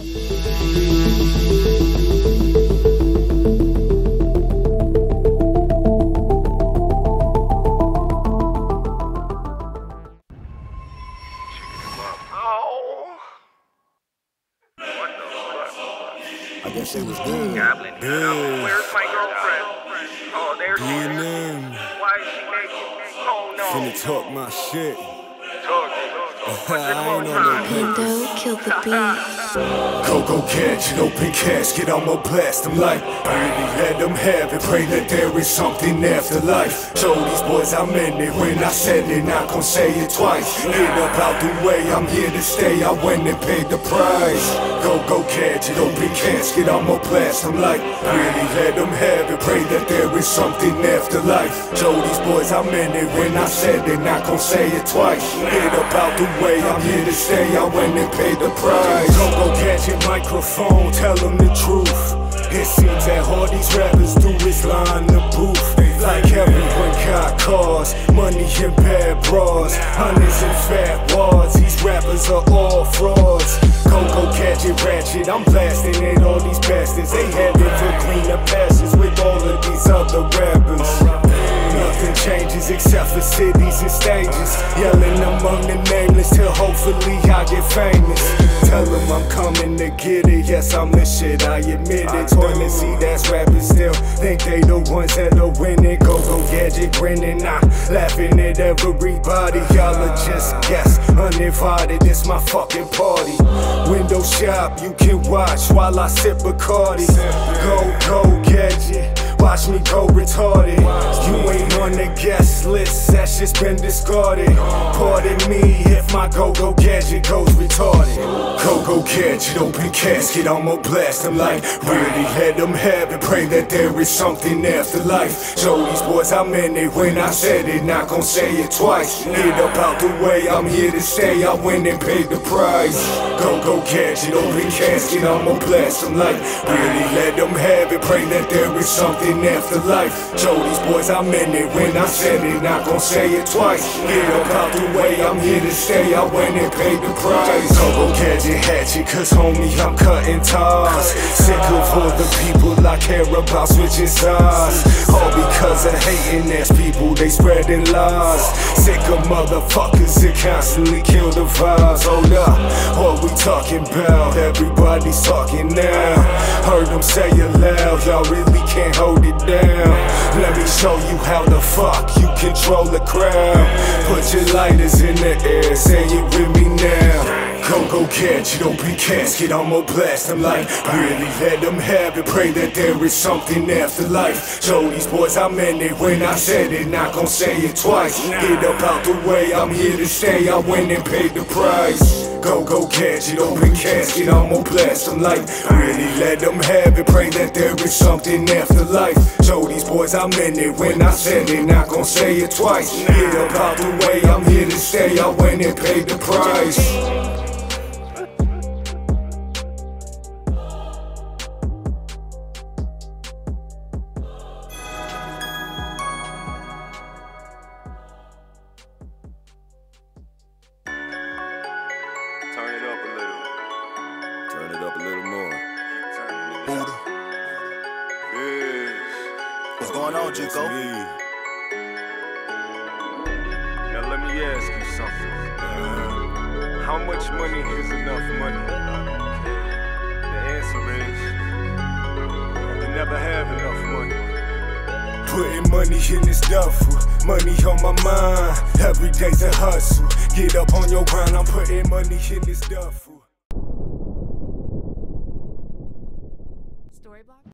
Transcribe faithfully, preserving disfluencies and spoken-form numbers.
I guess it was good. Goblin. Yeah. Where's my girlfriend? Oh, there she is. G N M. Why is she naked? Oh no. Finna talk my shit. Talk it. I ain't on no Window killed the beat. Go, go, Gadget, open casket, I'ma blast them like really let them have it, pray that there is something after life. Show these boys I'm in it, when I said it, not gon' say it twice. Get up out the way, I'm here to stay, I went and paid the price. Go, go, Gadget, open casket, I'ma blast them like really let them have it, pray that there is something after life. Show these boys I'm in it, when I said it, not gon' say it twice. Get up out the way, I'm here to stay, I went and paid the price. Go, go, Gadget, microphone, tell them the truth. It seems that all these rappers do is line the booth. Like everyone got cars, money and bad bras, hundreds and fat wads. These rappers are all frauds. Go, go, Gadget, ratchet, I'm blasting at all these bastards. They headed for cleaner pastures with all of these other rappers. Nothing changes except for cities and stages, yelling among the nameless till hopefully I get famous. Tell them I'm coming to get it, yes I'm the shit, I admit it. Toilet see that's rappers still think they the ones that are winning. Go, go, Gadget, grinning, nah, laughing at everybody. Y'all are just guests, uninvited, it's my fucking party. Window shop, you can watch while I sip Bacardi. Go, go, Gadget, watch me go retarded. You ain't on the guest list, that shit's been discarded. Pardon me if my go-go Gadget goes retarded. Go-go Gadget, open casket, I'ma blast them like really let them have it, pray that there is something after life. Show these boys I'm in it, when I said it, not gon' say it twice. Get up out the way, I'm here to stay, I went and paid the price. Go-go Gadget, open casket, I'ma blast them like really let them have it, pray that there is something after life. Show these boys I'm in it, when I said it, not gon' say it twice. Get up out the way, I'm here to stay, I went and paid the price. Go, go, Gadget, hatchet, cause homie I'm cutting ties. Sick of all the people I care about switching sides, all because of hating ass people, they spreading lies. Sick of motherfuckers that constantly kill the vibes. Hold up, what we talking about? Everybody's talking now. Heard them say it loud, y'all really can't hold it down. Let me show you how the fuck you control the crowd. Put your lighters in the air, say it with me now. Go, go, Gadget, open casket, I'ma blast them like really let them have it, pray that there is something after life. Show these boys I'm in it, when I said it, not gon' say it twice. Get up out the way, I'm here to stay, I went and paid the price. Go, go, Gadget, open casket, I'ma blast them like really let them have it, pray that there is something after life. Show these boys I'm in it, when I said it, not gon' say it twice. Get up out the way, I'm here to stay, I went and paid the price. Turn it up a little. Turn it up a little more. Buddha. Yes. What's going on, Jico? Now let me ask you something. Uh, how much money is enough money? The answer is you never have enough money. Putting money in this duffel, money on my mind. Every day's a hustle. Get up on your grind, I'm putting money in this duffel.